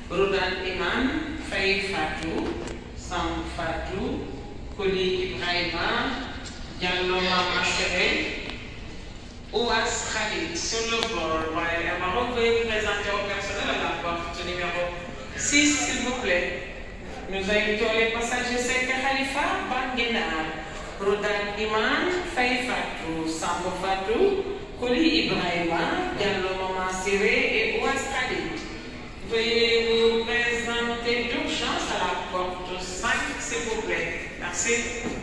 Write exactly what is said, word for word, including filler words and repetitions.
Rodan Iman, Faye Fatou, Sam Fatou, Koli Ibrahima, Diallo Mama Sere, Ouas Khalid sur le bord. Voilà, Maroc, veuillez vous présenter au personnel à la porte numéro six, s'il vous plaît. Nous invitons les passagers Seke Khalifa, Banguena, Rodan Iman, Faye Fatou, Sambo Fatou, Koli Ibrahima, Diallo Mama Sere et Ouas Khalid. Veuillez vous présenter d'urgence à la porte cinq, s'il vous plaît. Merci.